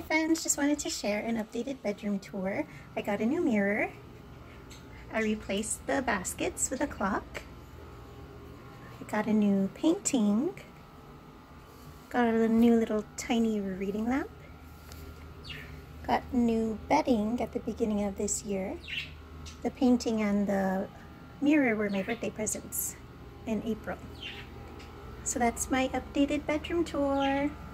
friends, just wanted to share an updated bedroom tour. I got a new mirror. I replaced the baskets with a clock. I got a new painting. Got a new little tiny reading lamp. Got new bedding at the beginning of this year. The painting and the mirror were my birthday presents in April. So that's my updated bedroom tour.